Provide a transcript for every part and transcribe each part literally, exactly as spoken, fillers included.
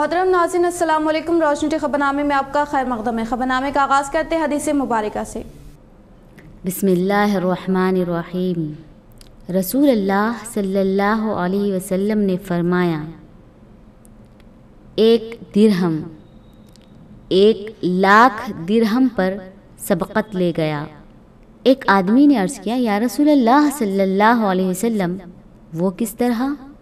محترم ناظرین السلام علیکم۔ روشنی ٹی خبرنامے میں آپ کا خیر مقدم ہے۔ خبرنامے کا آغاز کرتے ہیں حدیث مبارکہ سے۔ بسم اللہ الرحمن الرحیم۔ رسول اللہ صلی اللہ علیہ وسلم نے فرمایا، ایک درہم ایک لاکھ درہم پر سبقت لے گیا۔ ایک آدمی نے عرض کیا، یا رسول اللہ صلی اللہ علیہ وسلم وہ کس طرح؟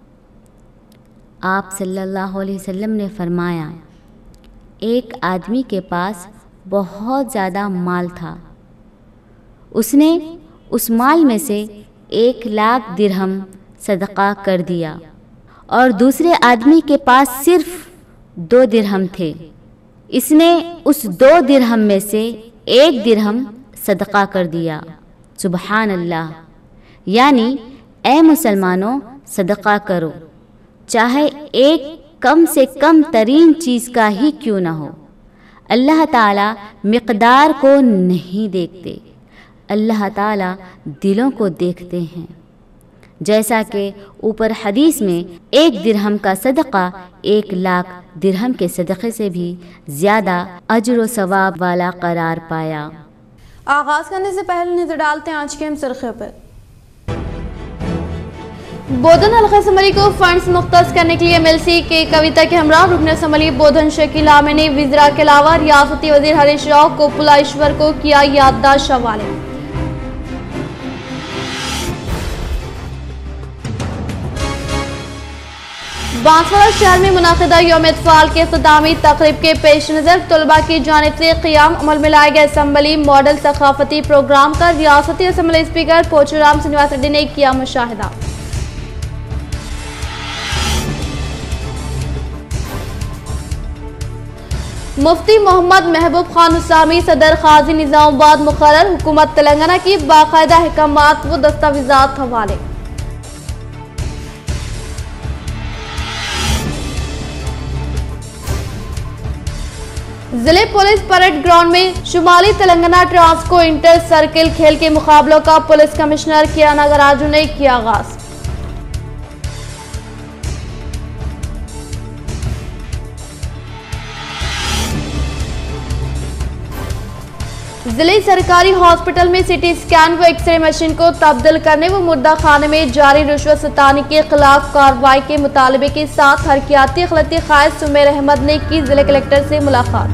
آپ صلی اللہ علیہ وسلم نے فرمایا، ایک آدمی کے پاس بہت زیادہ مال تھا، اس نے اس مال میں سے ایک لاکھ درہم صدقہ کر دیا، اور دوسرے آدمی کے پاس صرف دو درہم تھے، اس نے اس دو درہم میں سے ایک درہم صدقہ کر دیا۔ سبحان اللہ! یعنی اے مسلمانوں، صدقہ کرو، چاہے ایک کم سے کم ترین چیز کا ہی کیوں نہ ہو۔ اللہ تعالیٰ مقدار کو نہیں دیکھتے، اللہ تعالیٰ دلوں کو دیکھتے ہیں۔ جیسا کہ اوپر حدیث میں ایک درہم کا صدقہ ایک لاکھ درہم کے صدقے سے بھی زیادہ اجر و ثواب والا قرار پایا۔ آغاز کرنے سے پہلے نظر ڈالتے ہیں آج کے اہم سرخیوں پر۔ بودھن حلقہ اسمبلی کو فنڈز مختص کرنے کے لیے ایم ایل سی کے کویتا کے ہمراہ رکن اسمبلی بودھن شکیل عامر نے وزراء کے علاوہ ریاستی وزیر ہریش راؤ کوپلا ایشور کو کیا یادداشت حوالے۔ بانسوارہ شہر میں منعقدہ یوم اطفال کے اختتامی تقریب کے پیش نظر طلباء کی جانب سے قیام عمل میں لائے گئے اسمبلی ماڈل ثقافتی پروگرام کا ریاستی اسمبلی اسپیکر پوچورام سنیواس ریڈی نے کیا مشاہدہ۔ مفتی محمد محبوب خان اسلامی صدر قاضی نظام آباد مقرر، حکومت تلنگانہ کی باقاعدہ احکامات و دستاویزات حوالے۔ ضلع پولیس پریڈ گراؤنڈ میں شمالی تلنگانہ ٹرانسکو انٹر سرکل کھیل کے مقابلوں کا پولیس کمشنر کیا ناگراجو نے کیا آغاز۔ ضلع سرکاری ہاسپٹل میں سی ٹی سکین و ایکس رے مشین کو تبدیل کرنے و مردہ خانے میں جاری رشوت ستانی کے خلاف کارروائی کے مطالبے کے ساتھ حرکیاتی اقلیتی قائد سمیر احمد نے کی ضلع کلکٹر سے ملاقات۔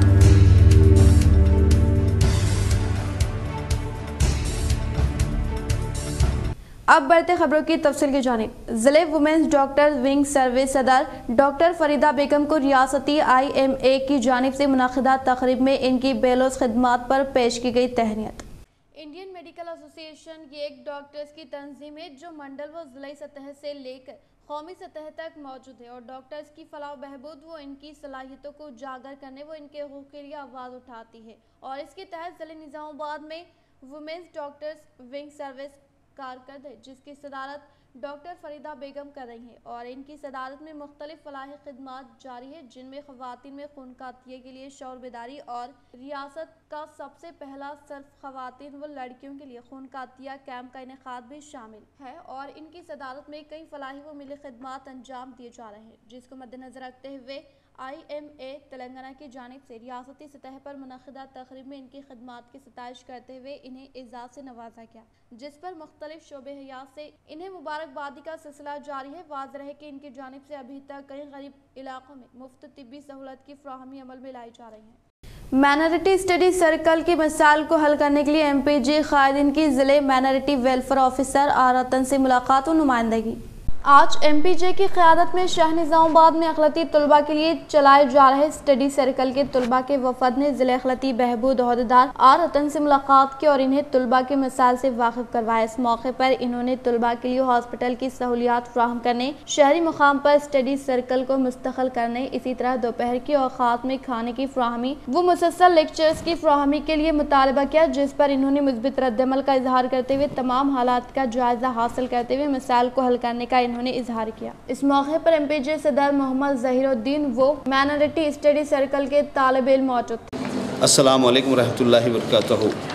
اب بڑھتے خبروں کی تفصیل کی جانب۔ ضلع وومنز ڈاکٹر ونگ سروس صدر ڈاکٹر فریدہ بیگم کو ریاستی آئی ایم اے کی جانب سے منعقدہ تقریب میں ان کی بیلوز خدمات پر پیش کی گئی تہنیت۔ انڈین میڈیکل ایسوسی ایشن یہ ایک ڈاکٹرز کی تنظیم ہے جو منڈل و ضلعی سطح سے لے کر قومی سطح تک موجود ہے اور ڈاکٹرز کی فلاح و بہبود و ان کی صلاحیتوں کو اجاگر کرنے و ان کے حقوق کے لیے آواز اٹھاتی ہے، اور اس کے تحت ضلع نظام آباد میں وومنز ڈاکٹرز ونگ سروس کارکرد ہے، جس کی صدارت ڈاکٹر فریدہ بیگم کر رہی ہیں، اور ان کی صدارت میں مختلف فلاحی خدمات جاری ہے، جن میں خواتین میں خون کا عطیہ کے لیے شعور بیداری اور ریاست کا سب سے پہلا صرف خواتین و لڑکیوں کے لیے خون کا عطیہ کیمپ کا انعقاد بھی شامل ہے، اور ان کی صدارت میں کئی فلاحی و ملی خدمات انجام دیے جا رہے ہیں، جس کو مد نظر رکھتے ہوئے آئی ایم اے تلنگانہ کی جانب سے ریاستی سطح پر منعقدہ تقریب میں ان کی خدمات کی ستائش کرتے ہوئے انہیں اعزاز سے نوازا گیا، جس پر مختلف شعبے حیات سے انہیں مبارکبادی کا سلسلہ جاری ہے۔ واضح ہے کہ ان کی جانب سے ابھی تک کئی غریب علاقوں میں مفت طبی سہولت کی فراہمی عمل میں لائی جا رہی ہے۔ مائنارٹی اسٹڈی سرکل کی مسائل کو حل کرنے کے لیے ایم پی جے قائدین کی ضلع minority welfare officer R Ratan سے ملاقات و نمائندگی۔ آج ایم پی جے کی قیادت میں شہر نظام آباد میں اقلیتی طلباء کے لیے چلائے جا رہے اسٹڈی سرکل کے طلباء کے وفد نے ضلع اقلیتی بہبود عہدیدار آر رتن سے ملاقات کی اور انہیں طلباء کے مسائل سے واقف کروایا۔ اس موقع پر انہوں نے طلباء کے لیے ہاسپٹل کی سہولیات فراہم کرنے، شہری مقام پر اسٹڈی سرکل کو مستقل کرنے، اسی طرح دوپہر کے اوقات میں کھانے کی فراہمی و مسلسل لیکچرز کی فراہمی کے لیے مطالبہ کیا، جس پر انہوں نے مثبت رد عمل کا اظہار کرتے ہوئے تمام حالات کا جائزہ حاصل کرتے ہوئے مسائل کو حل کرنے کا انہوں نے اظہار کیا۔ اس موقع پر ایم پی جے صدر محمد ظہیر الدین وہ مائنارٹی اسٹڈی سرکل کے طالب علم موجود تھے۔ السلام علیکم ورحمۃ اللہ وبرکاتہ۔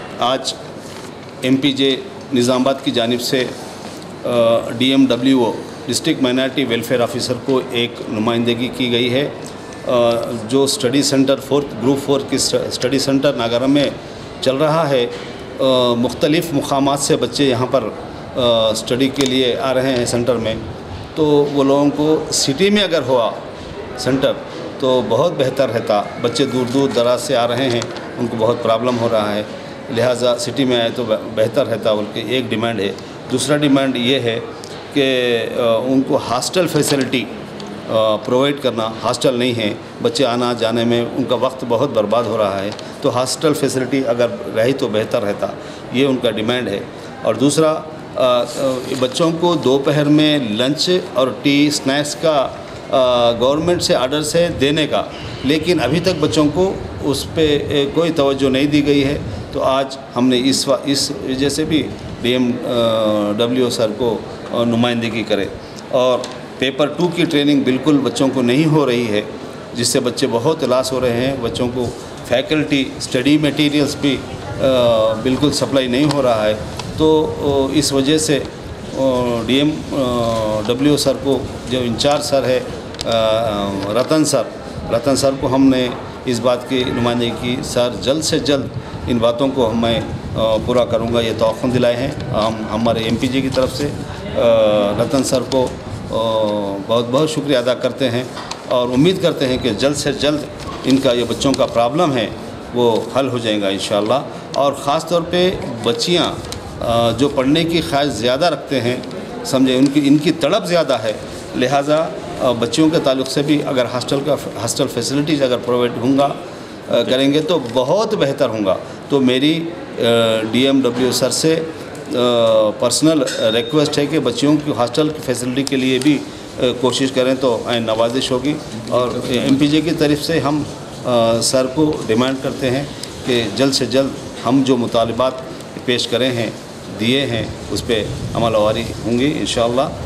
آج ایم پی جے نظام آباد کی جانب سے D M W O district minority welfare officer کو ایک نمائندگی کی گئی ہے जो study centre fourth group four की स्टडी सेंटर नागारा में चल रहा है, मुख्तलिफ़ मुकामात से बच्चे यहाँ पर स्टडी के लिए आ रहे हैं सेंटर में, तो वो लोगों को सिटी में अगर हुआ सेंटर तो बहुत बेहतर रहता। बच्चे दूर दूर दराज से आ रहे हैं, उनको बहुत प्रॉब्लम हो रहा है, लिहाजा सिटी में आए तो बेहतर रहता, बल्कि एक डिमांड है। दूसरा डिमांड ये है कि उनको हॉस्टल फैसिलिटी प्रोवाइड करना। हॉस्टल नहीं है, बच्चे आना जाने में उनका वक्त बहुत बर्बाद हो रहा है, तो हॉस्टल फैसिलिटी अगर रही तो बेहतर रहता, ये उनका डिमांड है। और दूसरा बच्चों को दोपहर में लंच और टी स्नैक्स का गवर्नमेंट से आर्डर से देने का, लेकिन अभी तक बच्चों को उस पर कोई तवज्जो नहीं दी गई है। तो आज हमने इस इस वजह से भी डी एम डब्ल्यू सर को नुमाइंदगी करे, और पेपर टू की ट्रेनिंग बिल्कुल बच्चों को नहीं हो रही है, जिससे बच्चे बहुत लॉस हो रहे हैं। बच्चों को फैकल्टी स्टडी मटेरियल्स भी बिल्कुल सप्लाई नहीं हो रहा है। तो इस वजह से डी एम डब्ल्यू सर को, जो इंचार्ज सर है रतन सर रतन सर को हमने इस बात की नुमाइंदगी की, सर जल्द से जल्द इन बातों को मैं पूरा करूंगा, ये तौक़ुन दिलाए हैं। हम हमारे एम पी जे की तरफ से रतन सर को बहुत बहुत शुक्रिया अदा करते हैं, और उम्मीद करते हैं कि जल्द से जल्द इनका ये बच्चों का प्रॉब्लम है वो हल हो जाएगा इंशाअल्लाह। और ख़ास तौर पे बच्चियाँ जो पढ़ने की ख्वाहिश ज़्यादा रखते हैं, समझे उनकी इनकी तड़प ज़्यादा है, लिहाजा बच्चियों के ताल्लुक़ से भी अगर हॉस्टल का हॉस्टल फैसिलिटीज़ अगर प्रोवाइड होंगा करेंगे तो बहुत बेहतर होगा। तो मेरी डी एम डब्ल्यू सर से पर्सनल रिक्वेस्ट है कि बच्चियों की हॉस्टल की फैसिलिटी के लिए भी कोशिश करें तो नवाजिश होगी। और एम पी जे की तरफ से हम सर को डिमांड करते हैं कि जल्द से जल्द हम जो मुतालबात पेश करें हैं दिए हैं उस पर अमलवारी होंगी इंशाअल्लाह।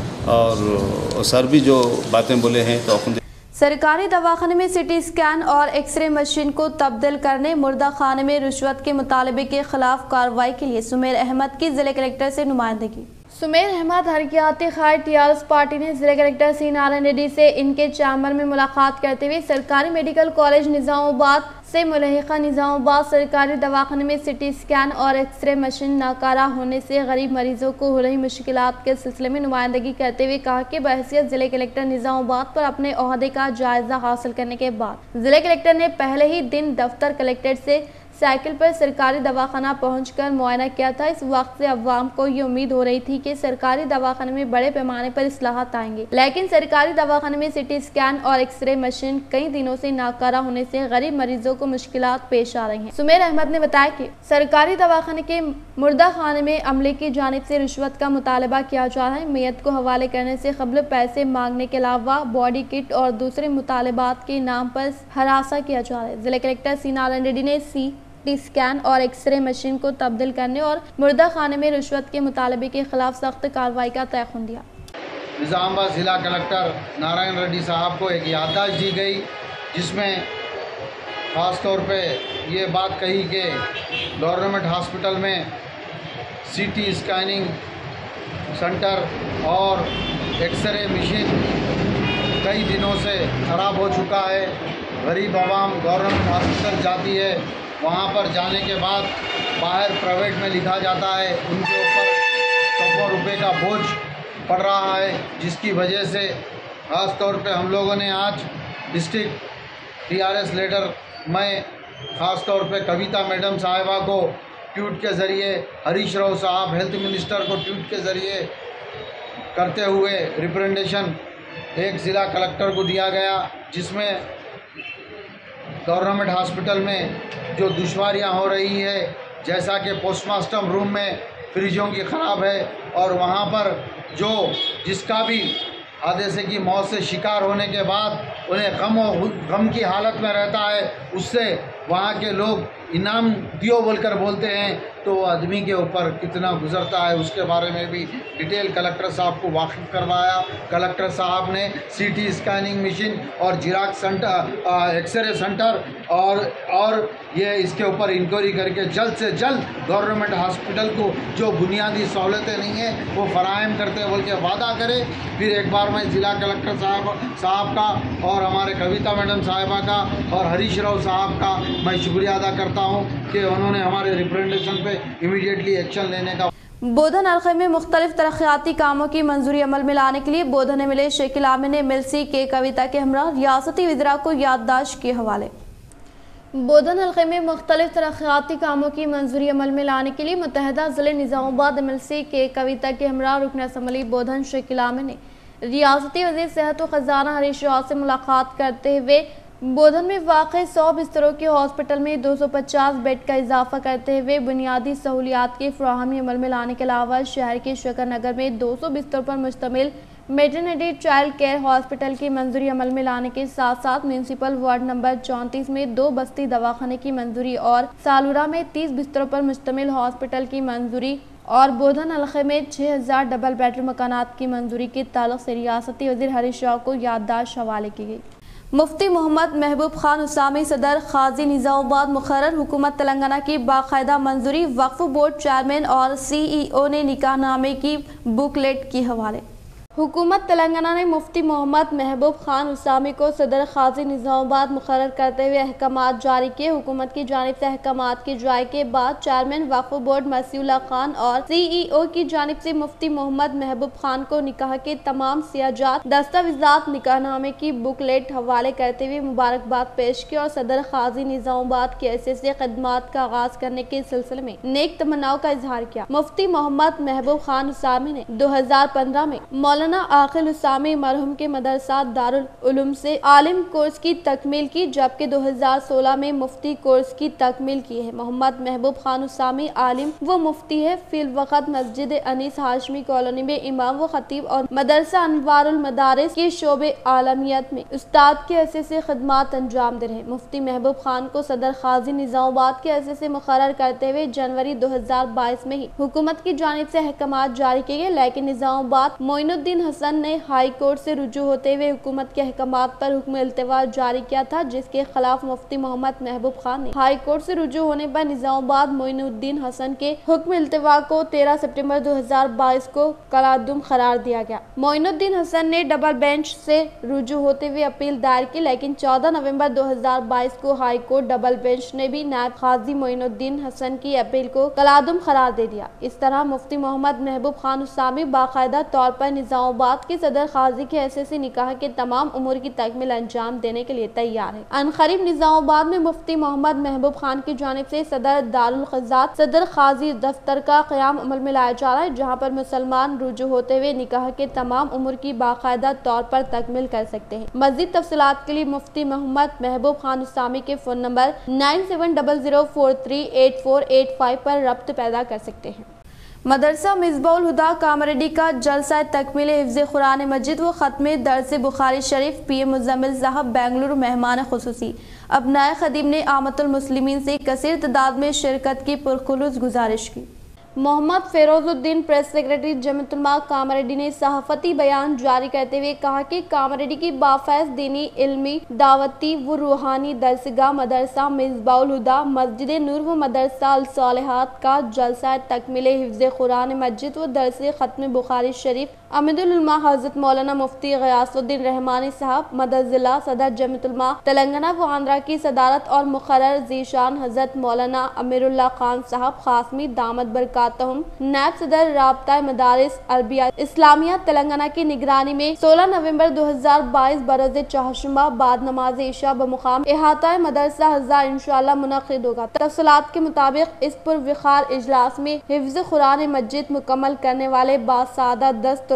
और सर भी जो बातें बोले हैं तो सरकारी दवाखाने में सिटी स्कैन और एक्सरे मशीन को तब्दील करने, मुर्दा खाने में रिश्वत के मुतालबे के खिलाफ कार्रवाई के लिए सुमेर अहमद की जिले कलेक्टर से नुमाइंदगी। सुमेर अहमद हरकियाती ख़ैर टी आर एस पार्टी ने जिले कलेक्टर सी नारायण रेड्डी से इनके चैम्बर में मुलाकात करते हुए सरकारी मेडिकल कॉलेज निज़ामाबाद से मुल्हिका निज़ामाबाद सरकारी दवाखाने में सिटी स्कैन और एक्सरे मशीन नाकारा होने से गरीब मरीजों को हो रही मुश्किलात के सिलसिले में नुमाइंदगी करते हुए कहा कि बहैसियत जिले कलेक्टर निज़ामाबाद पर अपने ओहदे का जायजा हासिल करने के बाद जिले कलेक्टर ने पहले ही दिन दफ्तर कलेक्ट्रेट से साइकिल पर सरकारी दवाखाना पहुंचकर मुआयना किया था। इस वक्त से अवाम को ये उम्मीद हो रही थी कि सरकारी दवाखाने में बड़े पैमाने पर इस्लाहात आएंगे, लेकिन सरकारी दवाखाने में सिटी स्कैन और एक्सरे मशीन कई दिनों से नाकारा होने से गरीब मरीजों को मुश्किलात पेश आ रही हैं। सुमेर अहमद ने बताया कि सरकारी दवाखाने के मुर्दा खाने में अमले की जानिब से रिश्वत का मुतालबा किया जा रहा है। मैयत को हवाले करने से कबल पैसे मांगने के अलावा बॉडी किट और दूसरे मुतालबात के नाम पर हरासा किया जा रहा है। जिला कलेक्टर सी नारायण रेड्डी ने सी स्कैन और एक्सरे मशीन को तब्दील करने और मुर्दा खाने में रिश्वत के मुतालबे के खिलाफ सख्त कार्रवाई का तयखुन दिया। निज़ामाबाद ज़िला कलेक्टर नारायण रेड्डी साहब को एक याददाश्त दी गई, जिसमें ख़ास तौर पे ये बात कही कि गवर्नमेंट हॉस्पिटल में सीटी स्कैनिंग सेंटर और एक्सरे मशीन कई दिनों से ख़राब हो चुका है। गरीब आवाम गवर्नमेंट हॉस्पिटल जाती है, वहाँ पर जाने के बाद बाहर प्राइवेट में लिखा जाता है, उनके ऊपर सौ रुपये का बोझ पड़ रहा है, जिसकी वजह से ख़ास तौर पे हम लोगों ने आज district T R S leader में ख़ास तौर पे कविता मैडम साहिबा को ट्वीट के ज़रिए, हरीश राव साहब हेल्थ मिनिस्टर को ट्वीट के ज़रिए करते हुए रिप्रेजेंटेशन एक ज़िला कलेक्टर को दिया गया, जिसमें गवर्नमेंट हॉस्पिटल में जो दुश्वारियां हो रही है, जैसा कि पोस्टमार्टम रूम में फ्रिजों की ख़राब है और वहां पर जो जिसका भी हादसे की मौत से शिकार होने के बाद उन्हें गम और गम की हालत में रहता है, उससे वहां के लोग इनाम दियो बोलकर बोलते हैं तो आदमी के ऊपर कितना गुजरता है उसके बारे में भी डिटेल कलेक्टर साहब को वाकिफ करवाया। कलेक्टर साहब ने सीटी स्कैनिंग मशीन और जिराक्स सेंटर, एक्सरे सेंटर और और ये इसके ऊपर इंक्वायरी करके जल्द से जल्द गवर्नमेंट हॉस्पिटल को जो बुनियादी सहूलतें नहीं हैं वो फराहम करते बोल के वादा करे। फिर एक बार मैं ज़िला कलेक्टर साहब साहब का और हमारे कविता मैडम साहिबा का और हरीश राव साहब का मैं शुक्रिया अदा करता हूँ कि उन्होंने हमारे रिप्रेजेंटेशन पे इमीडिएटली एक्शन लेने का। बोधन हल्के में मुख्तलिफ तरक्याती कामों की मंजूरी अमल में लाने के लिए Bodhan M L A Shakil Aamir ने मिलसी के कविता के हमरा रियासती वज़ीरा को याददाश्त के हवाले। बोधन हल्के में मुख्तलिफ तरक्याती कामों की मंजूरी अमल में लाने के लिए मुत्तहदा ज़िले निज़ामाबाद एम एल सी के कविता के हमरा रुकन असम्बली बोधन शेखिल आमिर ने रियासती वज़ीर सेहत व ख़जाना हरीश राव से मुलाकात करते हुए बोधन में वाक़ई सौ बिस्तरों के हॉस्पिटल में दो सौ पचास बेड का इजाफा करते हुए बुनियादी सहूलियात की फराहमी अमल में लाने के अलावा शहर के शकर नगर में दो सौ बिस्तरों पर मुश्तमिल मेटरनिटी चाइल्ड केयर हॉस्पिटल की मंजूरी अमल में लाने के साथ साथ म्यूनसिपल वार्ड नंबर चौंतीस में दो बस्ती दवाखाने की मंजूरी और सालूरा में तीस बिस्तरों पर मुश्तमिल हॉस्पिटल की मंजूरी और बोधन हल्के में छः हज़ार डबल बेडरूम मकानात की मंजूरी के ताल्लुक से रियासती वज़ीर हरीश राव को याददाश्त हवाले की गई। मुफ्ती मोहम्मद महबूब खान उसामी सदर खाजी निज़ामाबाद मुकर्रर हुकूमत तेलंगाना की बाकायदा मंजूरी वक्फ बोर्ड चेयरमैन और सी ई ओ ने निकाहनामे की बुकलेट के हवाले। हुकूमत तेलंगाना ने मुफ्ती मोहम्मद महबूब खान उसामी को सदर खाजी निज़ामाबाद मुकर्रर करते हुए अहकामात जारी किए। हुकूमत की जानिब से अहकामात की जारी के बाद चेयरमैन वक्फ बोर्ड मसीउल्लाह खान और सी ई ओ की जानिब से मुफ्ती मोहम्मद महबूब खान को निकाह के तमाम सियाजात दस्तावेजात निकाहनामे की बुकलेट हवाले करते हुए मुबारकबाद पेश की और सदर खाजी निज़ामाबाद के अरसे से खिदमात का आगाज करने के सिलसिले में नेक तमन्नाओं का इजहार किया। मुफ्ती मोहम्मद महबूब खान उसामी ने दो हजार पंद्रह में मौलाना आखिल उसामी मरहूम के मदरसा दारुल उलूम से आलिम कोर्स की तकमील की, जबकि दो हजार सोलह में मुफ्ती कोर्स की तकमील की है। मोहम्मद महबूब खान उसामी आलिम व मुफ्ती है। फिल वक़्त मस्जिद अनीस हाशमी कॉलोनी में इमाम व खतीब और मदरसा अनवारुल मदारिस के शोबे आलमियत में उस्ताद के अरसे से खिदमात अंजाम दे रहे। मुफ्ती महबूब खान को सदर खाजी निज़ामाबाद के अरसे से मुकर्रर करते हुए जनवरी दो हजार बाईस में ही हुकूमत की जानिब से अहकामात जारी किए गए, लेकिन निज़ामाबाद मोइनुद्दीन हसन ने हाई कोर्ट से रुजू होते हुए हुकूमत के अहकामात पर हुक्म इल्तिवा जारी किया था, जिसके खिलाफ मुफ्ती मोहम्मद महबूब खान ने हाई कोर्ट से रुजू होने पर निज़ामाबाद मोइनुद्दीन हसन के हुक्म इल्तिवा को तेरह सितंबर दो हजार बाईस को कलादुम करार दिया गया। मोइनुद्दीन हसन ने डबल बेंच से रुजू होते हुए अपील दायर की, लेकिन चौदह नवंबर दो हजार बाईस को हाई कोर्ट डबल बेंच ने भी नायब खाजी मोइनुद्दीन हसन की अपील को कलादुम करार दे दिया। इस तरह मुफ्ती मोहम्मद महबूब खान उसामी बाकायदा तौर पर निज़ामाबाद के सदर खाजी के हैसियत से निकाह के तमाम उमूर की तकमील अंजाम देने के लिए तैयार है। अनकरीब निज़ामाबाद में मुफ्ती मोहम्मद महबूब खान की जानिब से सदर दारुल क़ज़ात सदर खाजी दफ्तर का क़याम अमल में लाया जा रहा है, जहाँ पर मुसलमान रुजू होते हुए निकाह के तमाम उमूर की बाकायदा तौर पर तकमील कर सकते हैं। मज़ीद तफसीलात के लिए मुफ्ती मोहम्मद महबूब खान उसामी के phone number nine seven double zero four three eight four eight five पर रब्त पैदा कर सकते हैं। मदरसा मिसबाउल हुदा कामरेडी का जलसा तकमील हिफ्ज़ कुरान मजीद व ख़त्म दर्स बुखारी शरीफ पी एम मुज़म्मिल साहब बेंगलुरु मेहमान खुसूसी। अबनाए खदीम ने आमतुल मुस्लिमीन से कसीर तादाद में शिरकत की पुरखुलूस गुजारिश की। मोहम्मद फेरोजुद्दीन प्रेस सेक्रेटरी जमीयत उलमा कामरेडी ने सहाफ़ती बयान जारी करते हुए कहा कि कामरेडी की बाफैज़ दीनी इल्मी दावती व रूहानी दरसगाह मदरसा मिसबाउल हुदा मस्जिद नूर व मदरसा अल सालिहात का जलसा तकमील हिफ्ज़ कुरान मजीद व दरस ख़त्म बुखारी शरीफ अमीरुल उलमा हज़रत मौलाना मुफ्ती ग़यासुद्दीन रहमानी साहब मदद ज़िला सदर जमीयत उलमा तेलंगाना व आंध्रा की सदारत और मुक़र्रर ज़ीशान हज़रत मौलाना अमीरुल्लाह खान साहब ख़ासमी दामद बरकातहुम नायब सदर राब्ता मदारिस अरबिया इस्लामिया तेलंगाना की निगरानी में सोलह नवंबर दो हजार बाईस बरोज़ चाहशुमा बाद नमाज इशा बमुकाम इहाता मदरसा हज़ार इंशाअल्लाह मुनक़िद होगा। तफसीलात के मुताबिक इस पुरवक़ार इजलास में हिफ्ज़ कुरान मजीद मुकम्मल करने वाले बासादा दस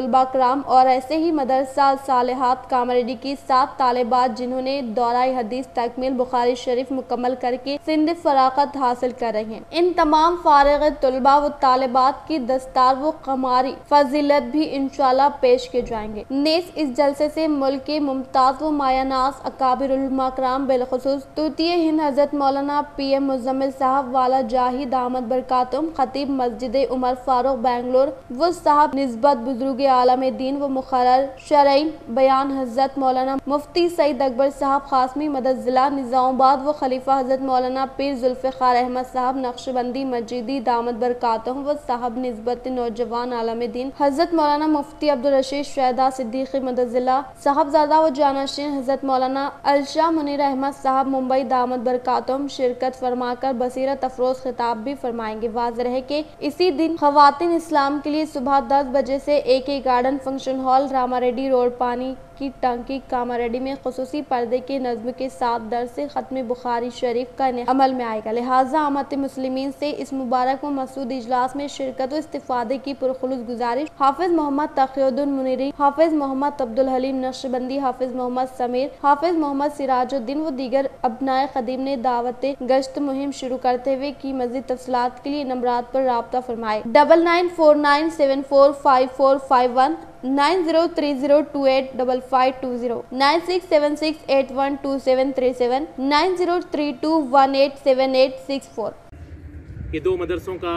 طلبہ کرام اور ایسے ہی مدرسہ صالحات کامریڈی کی سات طالبات جنہوں نے دورہ حدیث تکمیل بخاری شریف مکمل کر کے سند فراغت حاصل کر رہے ہیں۔ ان تمام فارغ طلبہ و طالبات کی دستار و قماری فضیلت بھی انشاءاللہ پیش کیے جائیں گے۔ نیز اس جلسے سے ملک کے ممتاز و مایہ ناز اکابر علماء کرام بالخصوص توتیہ ہند حضرت مولانا پی ایم مزمل صاحب والا جاہی دامت برکاتہم خطیب مسجد عمر فاروق بنگلور و صاحب نسبت بزرگ عالم دین و مقرر شرعین بیان حضرت مولانا مفتی سعید اکبر صاحب قاسمی مدد ضلع نظام آباد و خلیفہ حضرت مولانا پیر ذوالفقار احمد صاحب نقشبندی مجیدی دامت برکاتہم و صاحب نسبت نوجوان عالم دین حضرت مولانا مفتی عبدالرشید شہدہ صدیقی مدد ضلع صاحبزادہ و جانشین حضرت مولانا الشاہ منیر احمد صاحب ممبئی دامت برکاتہم شرکت فرما کر بصیرت افروز خطاب بھی فرمائیں گے۔ واضح رہے کہ اسی دن خواتین اسلام کے لیے صبح دس بجے سے A K garden function hall Rama Reddy road پانی کی ٹنکی کاماریڈی میں خصوصی پردے کے نظم کے ساتھ درس ختم بخاری شریف کا عمل میں آئے گا، لہٰذا امت مسلمین سے اس مبارک و مسعود اجلاس میں شرکت و استفادے کی پرخلوص گزارش۔ حافظ محمد تقی الدین منیری، حافظ محمد عبدالحلیم نقشبندی، حافظ محمد سمیر، حافظ محمد سراج الدین و دیگر ابنائے خدیم نے دعوت گشت مہم شروع کرتے ہوئے کی مزید تفصیلات کے لیے نمبرات پر رابطہ فرمائے۔ Double nine four nine seven four five four five one, nine zero three zero two eight double five two zero, nine six seven six eight one two seven three seven, nine zero three two one eight seven eight six four. یہ دو مدرسوں کا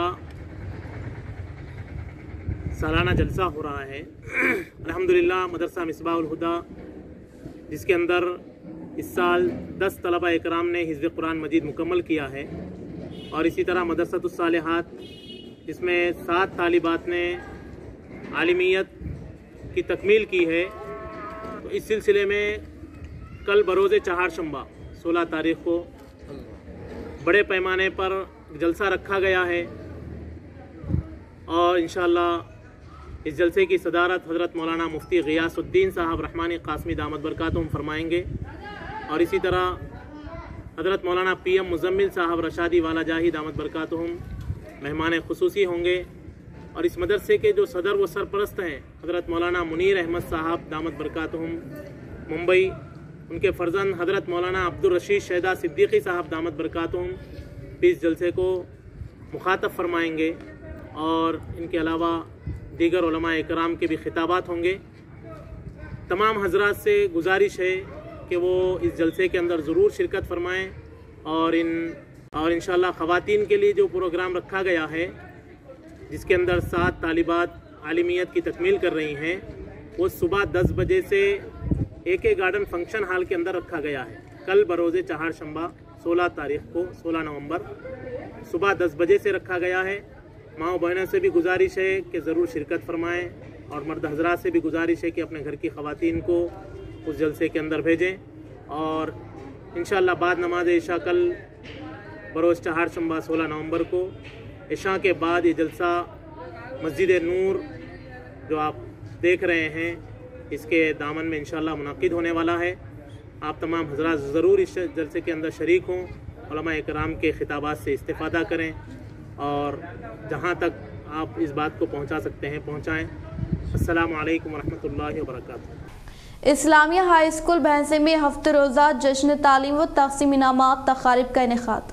سالانہ جلسہ ہو رہا ہے۔ الحمدللہ مدرسہ مصباح الہدیٰ جس کے اندر اس سال دس طلبہ اکرام نے حفظ قرآن مجید مکمل کیا ہے، اور اسی طرح مدرسۃ الصالحات جس میں سات طالبات نے عالمیت کی تکمیل کی ہے، تو اس سلسلے میں کل بروز چہارشنبہ سولہ تاریخ کو بڑے پیمانے پر جلسہ رکھا گیا ہے، اور انشاءاللہ اس جلسے کی صدارت حضرت مولانا مفتی غیاث الدین صاحب رحمانی قاسمی دامت برکاتہم فرمائیں گے، اور اسی طرح حضرت مولانا پی ایم مزمل صاحب رشادی والا جاہی دامت برکاتہم مہمان خصوصی ہوں گے، اور اس مدرسے کے جو صدر و سرپرست ہیں حضرت مولانا منیر احمد صاحب دامت برکاتہم ممبئی، ان کے فرزند حضرت مولانا عبدالرشید شہدہ صدیقی صاحب دامت برکاتہم بھی اس جلسے کو مخاطب فرمائیں گے، اور ان کے علاوہ دیگر علماء اکرام کے بھی خطابات ہوں گے۔ تمام حضرات سے گزارش ہے کہ وہ اس جلسے کے اندر ضرور شرکت فرمائیں، اور ان اور انشاءاللہ خواتین کے لیے جو پروگرام رکھا گیا ہے جس کے اندر سات طالبات عالمیت کی تکمیل کر رہی ہیں، وہ صبح دس بجے سے A K garden function hall کے اندر رکھا گیا ہے۔ کل بروز چہارشنبہ سولہ تاریخ کو سولہ نومبر صبح دس بجے سے رکھا گیا ہے۔ ماں و بہنوں سے بھی گزارش ہے کہ ضرور شرکت فرمائیں، اور مرد حضرات سے بھی گزارش ہے کہ اپنے گھر کی خواتین کو اس جلسے کے اندر بھیجیں، اور انشاءاللہ بعد نماز عشاء کل بروز چہارشنبہ سولہ نومبر کو عشاء کے بعد یہ جلسہ مسجد نور جو آپ دیکھ رہے ہیں اس کے دامن میں انشاءاللہ منعقد ہونے والا ہے۔ آپ تمام حضرات ضرور اس جلسے کے اندر شریک ہوں، علماء اکرام کے خطابات سے استفادہ کریں، اور جہاں تک آپ اس بات کو پہنچا سکتے ہیں پہنچائیں۔ السلام علیکم ورحمۃ اللہ وبرکاتہ۔ اسلامیہ ہائی اسکول بھینسے میں ہفتہ روزہ جشن تعلیم و تقسیم انعامات تقاریب کا انعقاد۔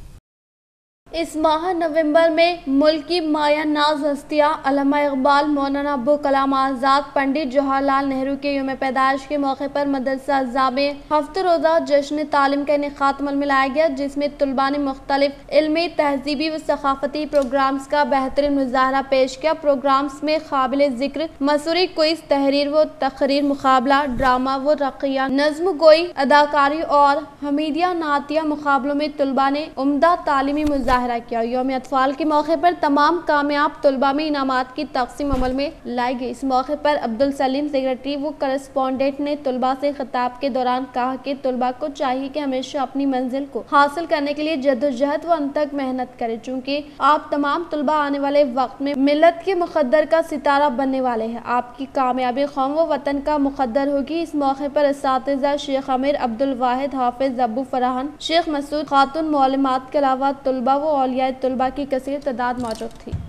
اس ماہ نومبر میں ملک کی مایہ ناز ہستیاں علامہ اقبال، مولانا ابو کلام آزاد، پنڈت جواہر لال نہرو کے یوم پیدائش کے موقع پر مدرسہ اجزاء میں ہفتہ روزہ جشن تعلیم کا انعقاد عمل میں لایا گیا، جس میں طلباء نے مختلف علمی، تہذیبی و ثقافتی پروگرامز کا بہترین مظاہرہ پیش کیا۔ پروگرامز میں قابل ذکر مصوری کوئز، تحریر و تقریر مقابلہ، ڈرامہ و رقیہ، نظم گوئی، اداکاری اور حمیدیہ نعتیہ مقابلوں میں طلباء نے عمدہ تعلیمی مظاہرہ کیا۔ یوم اطفال کے موقع پر تمام کامیاب طلباء میں انعامات کی تقسیم عمل میں لائی گئی۔ اس موقع پر عبدالسلیم سیکریٹری و کرسپونڈنٹ نے طلباء سے خطاب کے دوران کہا کہ طلباء کو چاہیے کہ ہمیشہ اپنی منزل کو حاصل کرنے کے لیے جدوجہد و انتھک محنت کریں، چونکہ آپ تمام طلباء آنے والے وقت میں ملت کے مقدر کا ستارہ بننے والے ہیں۔ آپ کی کامیابی قوم و وطن کا مقدر ہوگی۔ اس موقع پر اساتذہ شیخ امیر عبدالواحد، حافظ ابو فرحان، شیخ مسعود، خاتون معلمات کے علاوہ طلباء و اولیاء طلباء کی کثیر تعداد موجود تھی۔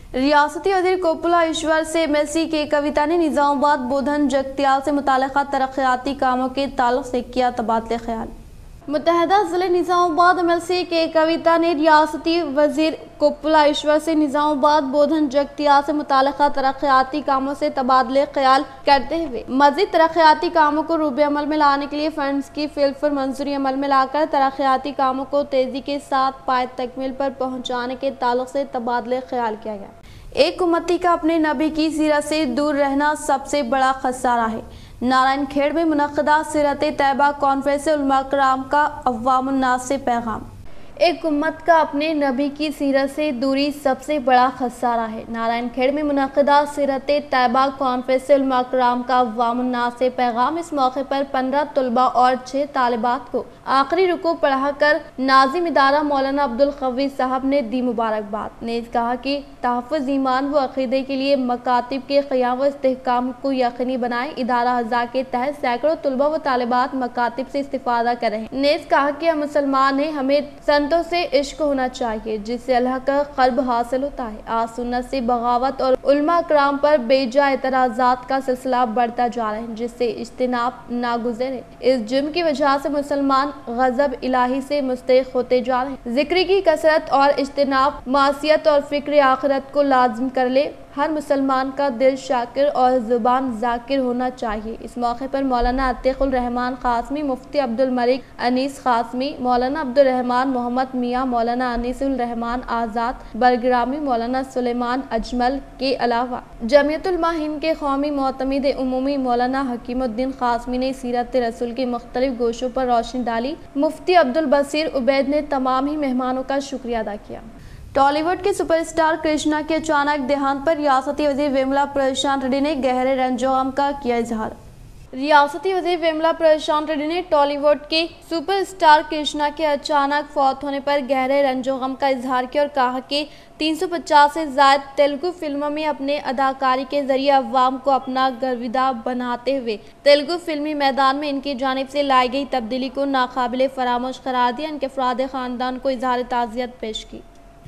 ریاستی وزیر کوپلا ایشور سے ایم ایل سی کے کویتا نے نظام آباد بودھن جگتیال سے متعلقہ ترقیاتی کاموں کے تعلق سے کیا تبادلہ خیال۔ متحدہ ضلع نظام آباد ایم ایل سی کے کویتا نے ریاستی وزیر کوپلا ایشور سے نظام آباد بودھن جگتیال سے متعلقہ ترقیاتی کاموں سے تبادلہ خیال کرتے ہوئے مزید ترقیاتی کاموں کو روبے عمل میں لانے کے لیے فنڈز کی فی الفور منظوری عمل میں لا کر ترقیاتی کاموں کو تیزی کے ساتھ پائے تکمیل پر پہنچانے کے تعلق سے تبادلہ خیال کیا گیا۔ ایک امتی کا اپنے نبی کی سیرت سے دور رہنا سب سے بڑا خسارہ ہے۔ نارائن کھیڑ میں منعقدہ سیرت طیبہ کانفرنس علماء کرام کا عوام الناس سے پیغام۔ ایک امت کا اپنے نبی کی سیرت سے دوری سب سے بڑا خسارہ ہے۔ نارائن کھیڑ میں منعقدہ سیرت طیبہ کانفرنس علماء کرام کا عوام الناس سے پیغام۔ اس موقع پر پندرہ طلباء اور چھ طالبات کو آخری رکوع پڑھا کر ناظم ادارہ مولانا عبدالقوی صاحب نے دی مبارکباد۔ نے کہا کہ تحفظ ایمان و عقیدے کے لیے مکاتب کے قیام و استحکام کو یقینی بنائیں۔ ادارہ اعضاء کے تحت سینکڑوں طلباء و طالبات مکاتب سے استفادہ کر رہے ہیں۔ نے کہا کہ ہم مسلمان ہیں، ہمیں سنتوں سے عشق ہونا چاہیے جس سے اللہ کا قرب حاصل ہوتا ہے۔ آج سنت سے بغاوت اور علماء کرام پر بے جا اعتراضات کا سلسلہ بڑھتا جا رہا ہے جس سے اجتناب ناگزیر ہے۔ اس جرم کی وجہ سے مسلمان غضب الہی سے مستحق ہوتے جا رہے ہیں۔ ذکر کی کثرت اور اجتناب معصیت اور فکر آخرت کو لازم کر لے۔ ہر مسلمان کا دل شاکر اور زبان ذاکر ہونا چاہیے۔ اس موقع پر مولانا عتیق الرحمان قاسمی، مفتی عبدالملک انیس قاسمی، مولانا عبدالرحمان محمد میاں، مولانا انیس الرحمان آزاد برگرامی، مولانا سلیمان اجمل کے علاوہ جمعیت علماء ہند کے قومی معتمد عمومی مولانا حکیم الدین قاسمی نے سیرت رسول کے مختلف گوشوں پر روشنی ڈالی۔ مفتی عبدالبصیر عبید نے تمام ہی مہمانوں کا شکریہ ادا کیا۔ ٹالی ووڈ کے سپر اسٹار کرشنا کے اچانک دیہانت پر ریاستی وزیر ویملا پرشانت ریڈی نے گہرے رنج و غم کا کیا اظہار۔ ریاستی وزیر ویملا پرشانت ریڈی نے ٹالی ووڈ کے سپر اسٹار کرشنا کے اچانک فوت ہونے پر گہرے رنج و غم کا اظہار کیا اور کہا کہ تین سو پچاس سے زائد تیلگو فلموں میں اپنے اداکاری کے ذریعے عوام کو اپنا گرویدہ بناتے ہوئے تیلگو فلمی میدان میں ان کی جانب سے لائی گئی تبدیلی کو ناقابل فراموش قرار دیا۔ ان کے افراد خاندان کو اظہار تعزیت پیش کی۔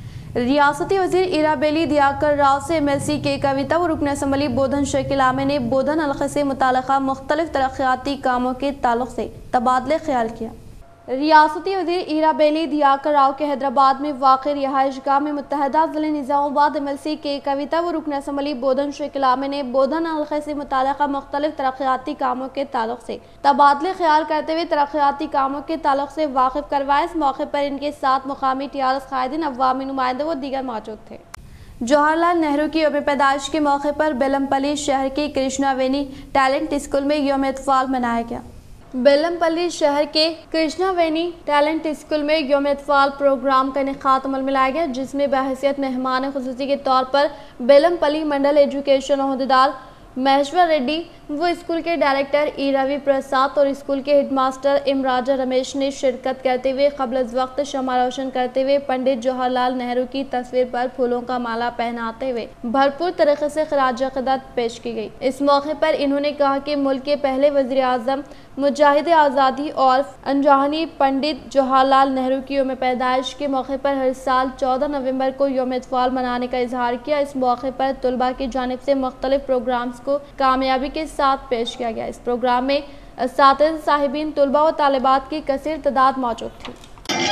ریاستی وزیر ایرابیلی دیاکر راؤ سے ایم ایل سی کے کویتا و رکن اسمبلی بودھن شکیل عامر نے بودھن حلقے سے متعلقہ مختلف ترقیاتی کاموں کے تعلق سے تبادلہ خیال کیا۔ ریاستی وزیر ایرابیلی دیاکر راؤ کے حیدرآباد میں واقع رہائش گاہ میں متحدہ ضلع نظام آباد ایم ایل سی کے کویتا و رکن اسمبلی بودھن شکیل عامر نے بودھن حلقے سے متعلقہ مختلف ترقیاتی کاموں کے تعلق سے تبادلہ خیال کرتے ہوئے ترقیاتی کاموں کے تعلق سے واقف کروایا۔ اس موقع پر ان کے ساتھ مقامی ٹی آر ایس قائدین، عوامی نمائندے و دیگر موجود تھے۔ جواہر لال نہرو کی یوم پیدائش کے موقع پر بیلم پلی شہر کے کرشنا وینی ٹیلنٹ اسکول میں یوم اطفال منایا گیا۔ بیلم پلی شہر کے کرشنا وینی ٹیلنٹ اسکول میں یوم اطفال پروگرام کا انعقاد عمل میں لایا گیا جس میں بحیثیت مہمان خصوصی کے طور پر بیلم پلی منڈل ایجوکیشن عہدیدار مہیشور ریڈی، وہ اسکول کے ڈائریکٹر ای روی پرساد اور اسکول کے ہیڈ ماسٹر ام راجا رمیش نے شرکت کرتے ہوئے قبل از وقت شمع روشن کرتے ہوئے پنڈت جواہر لال نہرو کی تصویر پر پھولوں کا مالا پہناتے ہوئے بھرپور طریقے سے خراج عقیدت پیش کی گئی۔ اس موقع پر انہوں نے کہا کہ ملک کے پہلے وزیر اعظم، مجاہد آزادی اور انجہانی پنڈت جواہر لال نہرو کی یوم پیدائش کے موقع پر ہر سال چودہ نومبر کو یوم اطفال منانے کا اظہار کیا۔ اس موقع پر طلباء کی جانب سے مختلف پروگرامز کو کامیابی کے ساتھ پیش کیا گیا۔ اس پروگرام میں اساتذہ، صاحبین، طلباء و طالبات کی کثیر تعداد موجود تھی۔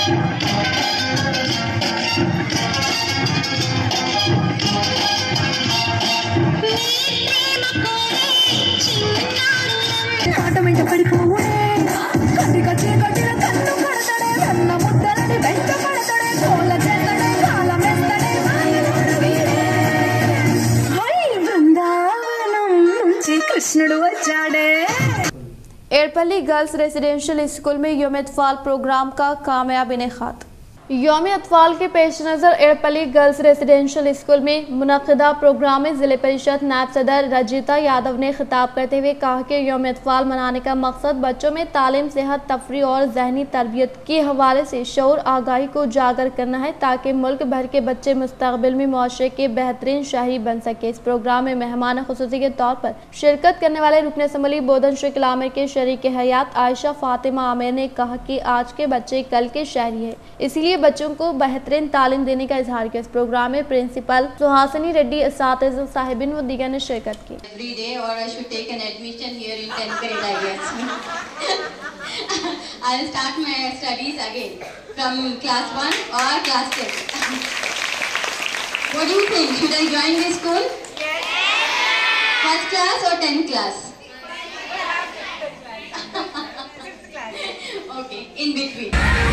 ایرپلی گرلز ریزیڈینشل اسکول میں یوم اطفال پروگرام کا کامیاب انعقاد۔ یوم اطفال کے پیش نظر ایرپلی گرلز ریزیڈینشل اسکول میں منعقدہ پروگرام میں ضلع پریشد نائب صدر رجیتا یادو نے خطاب کرتے ہوئے کہا کہ یوم اطفال منانے کا مقصد بچوں میں تعلیم، صحت، تفریح اور ذہنی تربیت کے حوالے سے شعور آگاہی کو اجاگر کرنا ہے تاکہ ملک بھر کے بچے مستقبل میں معاشرے کے بہترین شہری بن سکے۔ اس پروگرام میں مہمان خصوصی کے طور پر شرکت کرنے والے رکن اسمبلی بودھن شکیل عامر کے شریک حیات عائشہ فاطمہ عامر نے کہا کہ آج کے بچے کل کے شہری ہیں، اسی لیے बच्चों को बेहतरीन तालीम देने का इजहार किया। इस प्रोग्राम में प्रिंसिपल सुहासिनी रेड्डी, असातिज़, साहिबिन व दीगर ने शिरकत की। Every day or I should take an admission here in tenth grade, I guess. I'll start my studies again from class one or class ten. What do you think? Should I join this school? Yes. First class or tenth class? Okay, in between.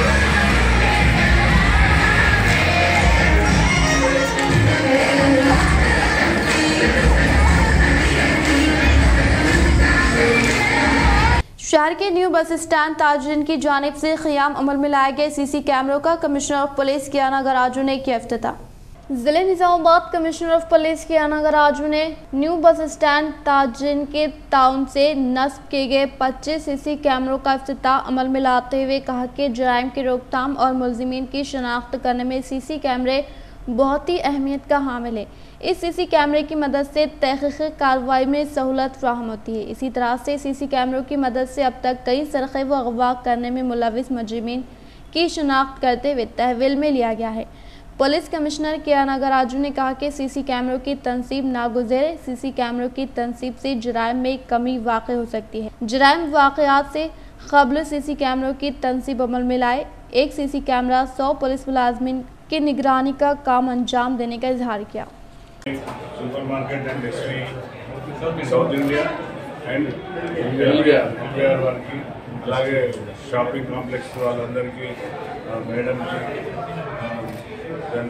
शहर के new bus stand ताजरीन की जानिब से क़याम अमल में लाए गए CC कैमरों का कमिश्नर ऑफ पुलिस कियाना गराजू ने किया इफ्तिताह। ज़िले निज़ामाबाद कमिश्नर ऑफ पुलिस कियाना गराजू ने न्यू बस स्टैंड ताजरीन के ताउन से नस्ब किए गए पच्चीस सीसी कैमरों का इफ्तिताह अमल में लाते हुए कहा कि जराइम की रोकथाम और मुलजिमीन की शनाख्त करने में सीसी कैमरे बहुत ही अहमियत का हामिल है। इस सीसी कैमरे की मदद से तहक़ीक़ी कार्रवाई में सहूलत फ़राहम होती है। इसी तरह से सीसी कैमरों की मदद से अब तक कई सरक़े व अगवा करने में मुलविस मुजरिमीन की शनाख्त करते हुए तहवील में लिया गया है। पुलिस कमिश्नर कियाना गराजू ने कहा कि सीसी कैमरों की तनसीब नागुज़ेर है। सीसी कैमरों की तनसीब से जराइम में कमी वाक़ हो सकती है। जराइम वाक़यात से क़ब्ल सीसी कैमरों की तनसीब अमल में लाए। एक सीसी कैमरा सौ पुलिस मुलाज़मीन की निगरानी का काम अंजाम देने का इजहार किया। Supermarket and S V South India and N B R వారికి అలాగే షాపింగ్ కాంప్లెక్స్ వాళ్ళందరికీ మేడంకి దెన్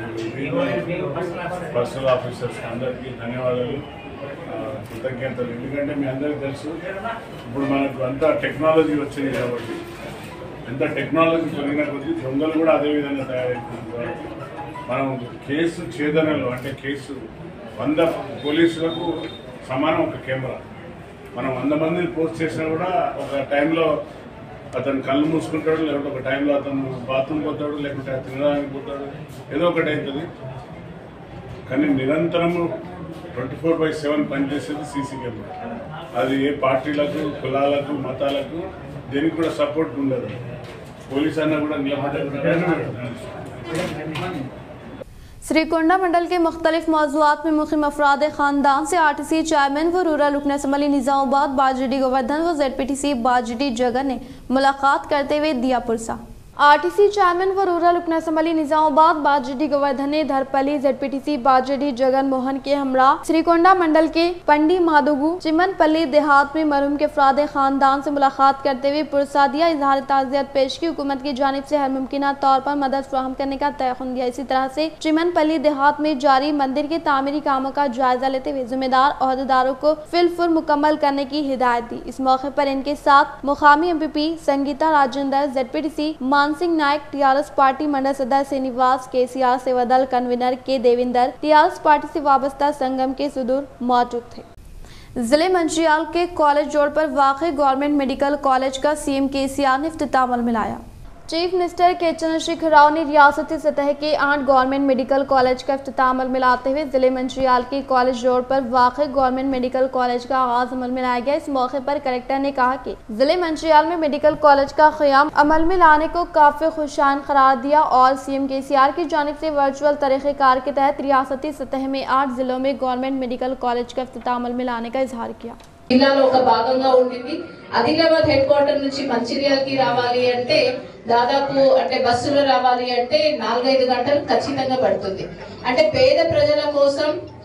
పర్సనల్ ఆఫీసర్స్ అందరికీ ధన్యవాదాలు కృతజ్ఞతలు. ఎందుకంటే మీ అందరికీ తెలుసు ఇప్పుడు మనకు అంతా టెక్నాలజీ వచ్చింది కాబట్టి ఎంత టెక్నాలజీ పెరిగిన కొద్దీ దొంగలు కూడా అదే విధంగా తయారైపోతుంది. కాబట్టి మనం కేసు ఛేదనలు అంటే కేసు వంద పోలీసులకు సమానం ఒక కెమెరా. మనం వంద మందిని పోస్ట్ చేసినా కూడా ఒక టైంలో అతను కళ్ళు మూసుకుంటాడు, లేకుంటే ఒక టైంలో అతను బాత్రూమ్ పోతాడు, లేకుంటే తినడానికి పోతాడు, ఏదో ఒకటి అవుతుంది. కానీ నిరంతరము ట్వంటీ ఫోర్ బై సెవెన్ పనిచేసేది సీసీ కెమెరా. అది ఏ పార్టీలకు, కులాలకు, మతాలకు దేనికి కూడా సపోర్ట్ ఉండదు. పోలీస్ అన్న కూడా నిలబడ్డ श्रीकुंडा मंडल के मुख्तलिफ मौज़ूआत में मुखिम अफराद ख़ानदान से आर टी सी चेयरमैन व रूरल रुकन असम्बली निज़ामाबाद बाजडी गोवर्धन व Z P T C Bajireddy Jagan ने मुलाकात करते हुए दिया पुरसा। आर टी सी चेयरमैन व रूरल रुकन असम्बली निज़ामाबाद बाजडी गोवर्धन ने Dharpally Z P T C Bajireddy Jagan Mohan के हमरा श्रीकुंडा मंडल के पंडी माधुगु चिमनपल्ली देहात में मरहूम के अफराद ख़ानदान से मुलाकात करते हुए पुरसा दिया। इजहार ताज़ियत पेश की। हुकूमत की जानिब से हर मुमकिन तौर पर मदद फराहम करने का तयक़ुन दिया। इसी तरह से चिमनपल्ली देहात में जारी मंदिर के तामीरी कामों का जायजा लेते हुए जिम्मेदार अहदेदारों को फिलफुर मुकम्मल करने की हिदायत दी। इस मौके पर इनके साथ मुकामी M P P Sangeetha Rajendra, Z P T C Mansingh Nayak, TRS party mandal सदर श्रीनिवास, केसीआर सेवा दल कन्वीनर के देविंदर, टीआरएस पार्टी से वाबस्ता संगम के सुदूर मौजूद थे। जिले मंचियाल के कॉलेज जोड़ पर वाक़ गवर्नमेंट मेडिकल कॉलेज का सीएम केसीआर ने इफ्तिताह अमल में लाया। चीफ मिनिस्टर के चंद्रशेखर राव ने रियासती सतह के आठ गवर्नमेंट मेडिकल कॉलेज का इफ्तिताह अमल में लाते हुए जिले मंचियाल के कॉलेज रोड पर वाक़ गवर्नमेंट मेडिकल कॉलेज का आगाज अमल में लाया गया। इस मौके पर कलेक्टर ने कहा कि जिले मंचियाल में मेडिकल कॉलेज का क़याम अमल में लाने को काफ़ी खुशान करार दिया और सीएम केसीआर की जानिब से वर्चुअल तरीक़ेकार के तहत रियासती सतह में आठ जिलों में गवर्नमेंट मेडिकल कॉलेज का इफ्तिताह अमल में लाने का इजहार किया। జిల్లాలో ఒక భాగంగా ఉండింది. ఆదిలాబాద్ హెడ్ క్వార్టర్ నుంచి మంచిర్యాలకి రావాలి అంటే దాదాపు అంటే బస్సులో రావాలి అంటే నాలుగైదు గంటలు ఖచ్చితంగా పడుతుంది. అంటే పేద ప్రజల కోసం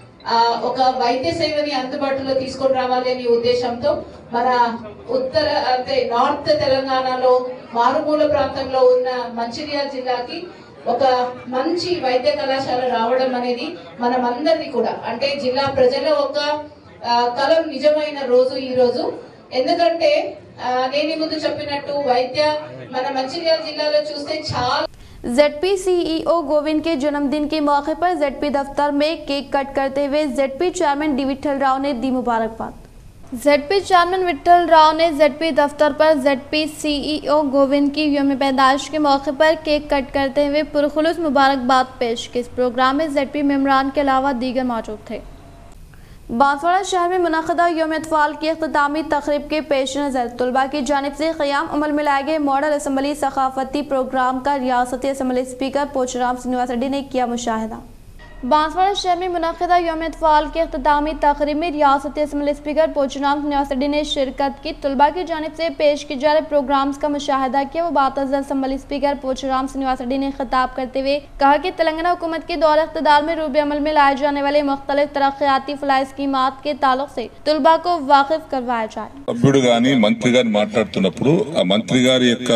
ఒక వైద్య సేవని అందుబాటులో తీసుకొని రావాలి అనే ఉద్దేశంతో మన ఉత్తర అంటే నార్త్ తెలంగాణలో మారుమూల ప్రాంతంలో ఉన్న మంచిర్యాల జిల్లాకి ఒక మంచి వైద్య కళాశాల రావడం అనేది మనమందరినీ కూడా అంటే జిల్లా ప్రజల ఒక కలం నిజమైన రోజు ఈ రోజు. ఎందుకంటే నేను ముందు చెప్పినట్టు వైద్య మన మంచిర్యాల జిల్లాలో చూస్తే చాలా जेडपी सीईओ गोविंद के जन्मदिन के मौके पर जेडपी दफ्तर में केक कट करते हुए ZP chairman D Vithal Rao ने दी मुबारकबाद। जेडपी चेयरमैन विठल राव ने जेडपी दफ्तर पर जेडपी सीईओ गोविंद की यौम पैदाइश के मौके पर केक कट करते हुए पुरखुलूस मुबारकबाद पेश की। इस प्रोग्राम में जेडपी मेंबरान के अलावा दीगर मौजूद थे। बांसवाड़ा शहर में मुनक़दा यौम अतफ़ाल की इख्तितामी तक़रीब के पेश नज़र तलबा की जानिब से क़याम अमल में लाए गए मॉडल असम्बली सक़ाफ़ती प्रोग्राम का रियासती असम्बली स्पीकर पोचराम श्रीनिवास रेड्डी ने किया मुशाहिदा। बांसवाड़ा शहर में मुनक़दा यौम अतफ़ाल के इख्तितामी तक़रीब में रियासती असम्बली स्पीकर पोचराम श्रीनिवास रेड्डी ने शिरकत की। तलबा की जानिब से पेश की जा रहे प्रोग्राम्स का मुशाहिदा किया। वो बातज़र असम्बली स्पीकर पोचराम श्रीनिवास रेड्डी ने खिताब करते हुए कहा कि तेलंगाना हुकूमत के दौर इक़्तिदार में रूब अमल में लाए जाने वाले मुख्तलिफ तरक्याती फलाह स्कीमात के ताल्लुक से तलबा को वाकिफ करवाया जाए। సభ్యుడు గాని మంత్రి గాని మాట్లాడుతున్నప్పుడు ఆ మంత్రి గారి యొక్క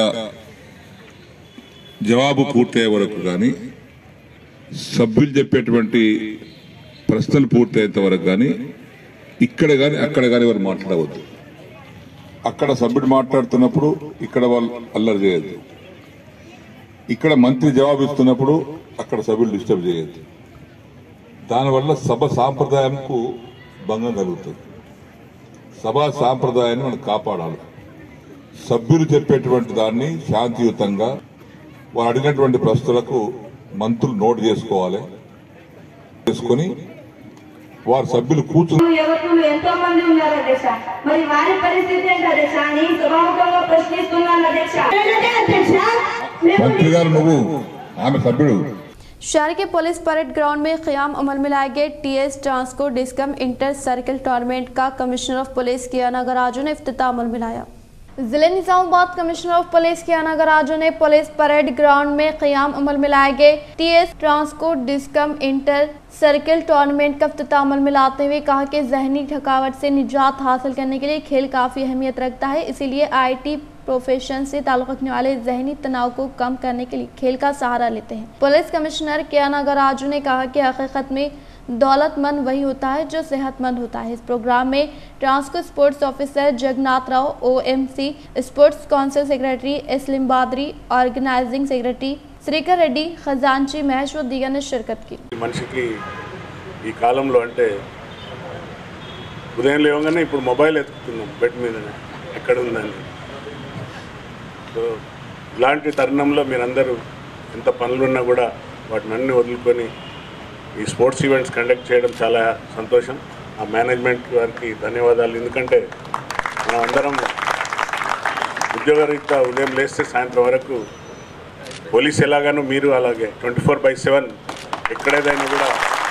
జవాబు పూర్తయ్యే వరకు గాని సభ్యులు చెప్పేటువంటి ప్రశ్నలు పూర్తయ్యేంత వరకు గాని ఇక్కడ గాని అక్కడ గాని వారు మాట్లాడవద్దు। అక్కడ సభ్యుడు మాట్లాడుతున్నప్పుడు ఇక్కడ వాళ్ళు అల్లరి చేయొద్దు। ఇక్కడ మంత్రి జవాబు ఇస్తున్నప్పుడు అక్కడ సభ్యులు డిస్టర్బ్ చేయొద్దు। దానివల్ల సభ సాంప్రదాయంకు భంగం కలుగుతుంది। సభా సాంప్రదాయాన్ని మనం కాపాడాలి। సభ్యులు చెప్పేటువంటి దాన్ని శాంతియుతంగా వారు అడిగినటువంటి ప్రశ్నలకు మంత్రులు నోట్ చేసుకోవాలి। చేసుకుని వారి సభ్యులు కూర్చుని యువకులు ఎంతో మంది ఉన్నారు అధ్యక్ష, మరి వారి పరిస్థితి ఏంటి అధ్యక్ష అని స్వభావకంగా ప్రశ్నిస్తున్నాను అధ్యక్ష। మంత్రి గారు నువ్వు ఆమె సభ్యుడు। शहर के पुलिस परेड ग्राउंड में क़याम अमल में लाए गए T S Transco discom inter circle tournament का कमिश्नर ऑफ पुलिस कियाना गराजू ने इफ्तिताह अमल में लाया। जिले निजामाबाद कमिश्नर ऑफ पुलिस कियाना गराजू ने पुलिस परेड ग्राउंड में क़याम अमल में लाए गए T S Transco discom inter circle tournament का इफ्तिताह अमल में लाते हुए कहा कि जहनी थकावट से निजात हासिल करने के लिए खेल काफ़ी अहमियत रखता है, इसीलिए आई टी प्रोफेशन से ताल्लुक़ रखने वाले जहनी तनाव को कम करने के लिए खेल का सहारा लेते हैं। पुलिस कमिश्नर कियाना गराजू ने कहा कि हकीकत में दौलतमंद वही होता है जो सेहतमंद होता है। इस प्रोग्राम में Transco sports officer Jagannath Rao, O M C sports council secretary एस्लिम बादरी, ऑर्गेनाइजिंग सेक्रेटरी శ్రీకర్ రెడ్డి, ఖజాంచి మహేష్ व दीगर ने शिरकत की। మనిషికి ఈ కాలంలో అంటే ఉదయం లేవగానే ఇప్పుడు మొబైల్ ఎత్తుకుతున్నాం బెడ్ మీదనే ఎక్కడ ఉందని। సో ఇలాంటి తరుణంలో మీరందరూ ఎంత పనులున్నా కూడా వాటిని అన్ని వదులుకొని ఈ స్పోర్ట్స్ ఈవెంట్స్ కండక్ట్ చేయడం చాలా సంతోషం। ఆ మేనేజ్మెంట్ వారికి ధన్యవాదాలు। ఎందుకంటే మనం అందరం ఉద్యోగరీత్యా ఉదయం లేస్తే సాయంత్రం వరకు పోలీస్ ఎలాగానో మీరు అలాగే ట్వంటీ ఫోర్ బై సెవెన్ ఎక్కడేదైనా కూడా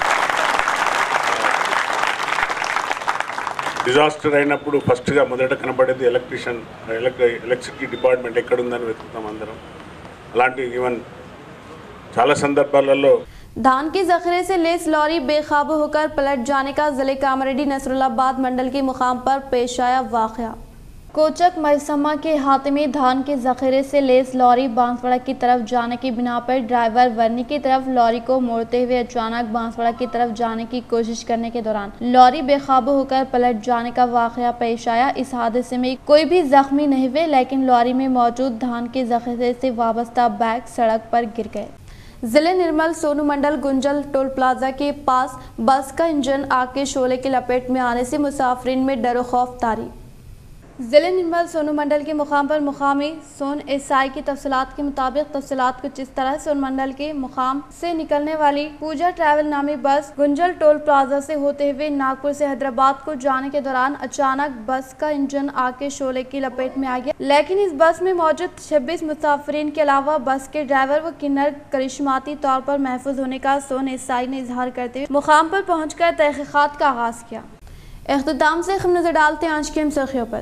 డిజాస్టర్ అయినప్పుడు ఫస్ట్గా మొదట కనబడేది ఎలక్ట్రీషియన్ ఎలక్ట్రిసిటీ డిపార్ట్మెంట్ ఎక్కడుందని వెతుకుతాం అందరం। అలాంటి ఈవెన్ చాలా సందర్భాలలో धान के जखीरे से लेस लॉरी बेकाबू होकर पलट जाने का जिले कामरेड्डी नसरुल्लाबाद मंडल के मुकाम पर पेश आया वाक़या। कोचक मजसमा के हाथे में धान के जखीरे से लेस लॉरी बांसवाड़ा की तरफ जाने की बिना पर ड्राइवर वर्नी की तरफ लॉरी को मोड़ते हुए अचानक बांसवाड़ा की तरफ जाने की कोशिश करने के दौरान लॉरी बेकाबू होकर पलट जाने का वाक़या पेश आया। इस हादसे में कोई भी जख्मी नहीं हुए, लेकिन लॉरी में मौजूद धान के जखीरे से वाबस्ता बैग सड़क पर गिर गए। जिले निर्मल सोनू मंडल गुंजल टोल प्लाजा के पास बस का इंजन आग के शोले की लपेट में आने से मुसाफिरीन में डर खौफ तारी। जिले निर्मल सोनू मंडल के मुकाम पर मुकामी सोन एसआई की तफसीलात के मुताबिक तफसीलात कुछ इस तरह। सोन मंडल के मुकाम से निकलने वाली पूजा ट्रैवल नामी बस गुंजल टोल प्लाजा से होते हुए नागपुर से हैदराबाद को जाने के दौरान अचानक बस का इंजन आग के शोले की लपेट में आ गया, लेकिन इस बस में मौजूद छब्बीस मुसाफिरीन के अलावा बस के ड्राइवर व किन्नर करिश्माती तौर पर महफूज होने का सोन एसआई ने इजहार करते हुए मुकाम पर पहुँच कर तहकीकात का आगाज किया। इख्तिताम से हम नजर डालते हैं आज की अहम सुर्खियों पर।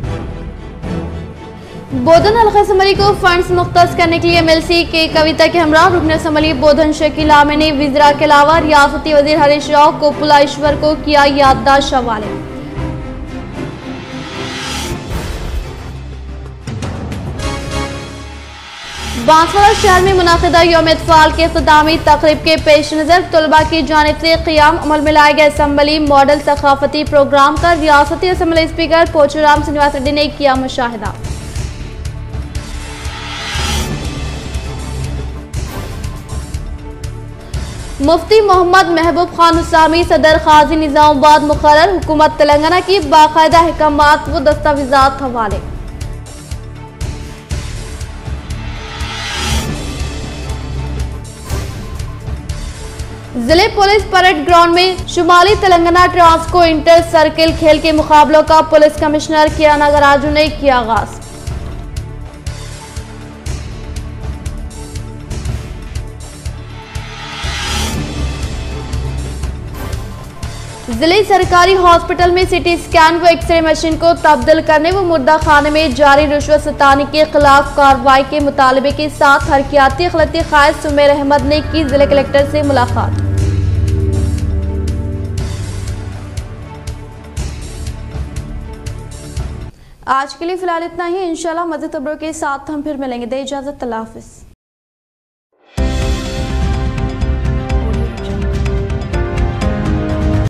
बोधन हल्का असम्बली को फंड्स मुख्तस करने के लिए एमएलसी के कविता के हमरा रुकन असम्बली बोधन शकील आमे ने विजरा के अलावा रियासती वजीर हरीश राव कोपुला ईश्वर को किया याददाश्त हवाले। बांसवाड़ा शहर में मुनाकिदा यौम अतफ़ाल के इख्तितामी तक़रीब के पेश नज़र तलबा की जानिब से क़याम अमल में लाए गए असम्बली मॉडल सक़ाफ़ती प्रोग्राम का रियासती असम्बली स्पीकर पोचराम श्रीनिवास रेड्डी ने किया मुशाहिदा। मुफ्ती मोहम्मद महबूब खान उसामी सदर काजी निजामाबाद मुक़र्रर। हुकूमत तेलंगाना की बाकायदा अहकामात व दस्तावेज़ात हवाले। जिले पुलिस परेड ग्राउंड में शुमाली तेलंगाना ट्रांसको इंटर सर्किल खेल के मुकाबलों का पुलिस कमिश्नर किया नागराजू ने किया आगाज। जिले सरकारी हॉस्पिटल में सीटी स्कैन व एक्सरे मशीन को तब्दील करने व मुर्दा खाने में जारी रिश्वत सतानी के खिलाफ कार्रवाई के मुतालबे के साथ हरकियाती अखिलती कायद सुमेर अहमद ने की जिले कलेक्टर से मुलाकात। आज के लिए फिलहाल इतना ही। इंशाल्लाह मज़ीद खबरों के साथ हम फिर मिलेंगे। दे इजाजत, अल्लाह हाफिज़।